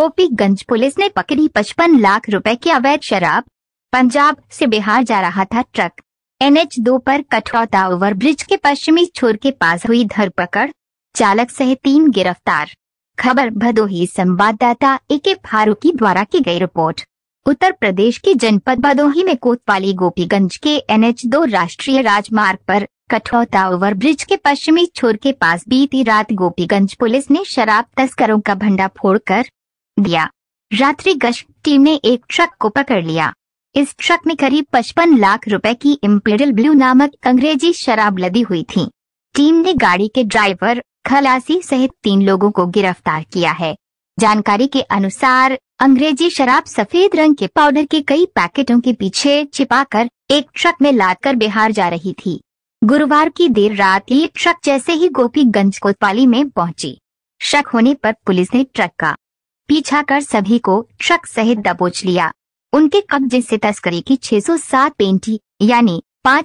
Gopiganj police ने पकड़ी 55 लाख रुपए की अवैध शराब। पंजाब से बिहार जा रहा था ट्रक। NH2 पर कठौता ओवरब्रिज के पश्चिमी छोर के पास हुई धरपकड़। चालक सहित 3 गिरफ्तार। खबर भदोही संवाददाता AK फारूकी द्वारा की गई रिपोर्ट। उत्तर प्रदेश के जनपद भदोही में कोतवाली गोपीगंज के NH2 राष्ट्रीय राजमार्ग पर कठौता ओवरब्रिज के पश्चिमी छोर के पास बीती रात गोपीगंज पुलिस ने शराब तस्करों का भंडाफोड़ कर दिया। रात्रि गश्त टीम ने एक ट्रक को पकड़ लिया। इस ट्रक में करीब 55 लाख रुपए की इंपीरियल ब्लू नामक अंग्रेजी शराब लदी हुई थी। टीम ने गाड़ी के ड्राइवर, खलासी सहित 3 लोगों को गिरफ्तार किया है। जानकारी के अनुसार अंग्रेजी शराब सफेद रंग के पाउडर के कई पैकेटों के पीछे छिपाकर एक ट्रक में लादकर बिहार जा रही थी। गुरुवार की देर रात ये ट्रक जैसे ही गोपीगंज कोतवाली में पहुंची, शक होने पर पुलिस ने ट्रक का पीछा कर सभी को ट्रक सहित दबोच लिया। उनके कब्जे से तस्करी की 607 पेंटी यानी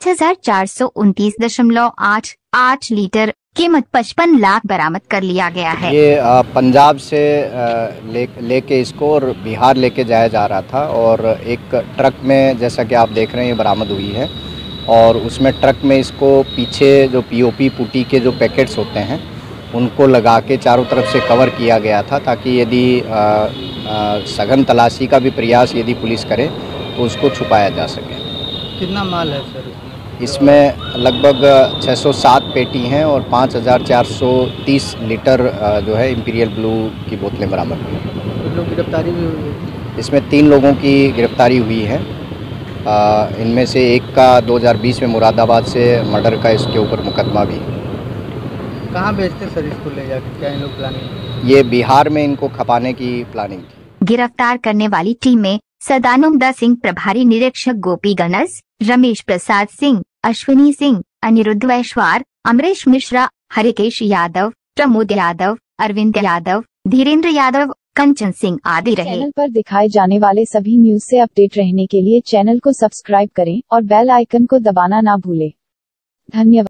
5429.88 लीटर कीमत 55 लाख बरामद कर लिया गया है। ये पंजाब से लेके इसको और बिहार लेके जाया जा रहा था और एक ट्रक में, जैसा कि आप देख रहे हैं, ये बरामद हुई है। और उसमें ट्रक में इसको पीछे जो POP पुट्टी के जो पैकेट्स होते हैं उनको लगा के चारों तरफ से कवर किया गया था, ताकि यदि सघन तलाशी का भी प्रयास यदि पुलिस करे तो उसको छुपाया जा सके। कितना माल है सर इसमें? लगभग 607 पेटी हैं और 5430 लीटर जो है इंपीरियल ब्लू की बोतलें बरामद हुई। लोग गिरफ्तारी भी हुई है? इसमें 3 लोगों की गिरफ्तारी हुई है। इनमें से एक का 2020 में मुरादाबाद से मर्डर का इसके ऊपर मुकदमा भी है। कहाँ बेचते सर इसको ले जाकर? क्या इन लोग प्लानिंग? ये बिहार में इनको खपाने की प्लानिंग थी। गिरफ्तार करने वाली टीम में सदानंद सिंह प्रभारी निरीक्षक गोपीगंज, रमेश प्रसाद सिंह, अश्विनी सिंह, अनिरुद्ध वैश्वार, अमरीश मिश्रा, हरिकेश यादव, प्रमोद यादव, अरविंद यादव, धीरेन्द्र यादव, कंचन सिंह आदि रहे। चैनल पर दिखाए जाने वाले सभी न्यूज से अपडेट रहने के लिए चैनल को सब्सक्राइब करें और बेल आइकन को दबाना ना भूलें। धन्यवाद।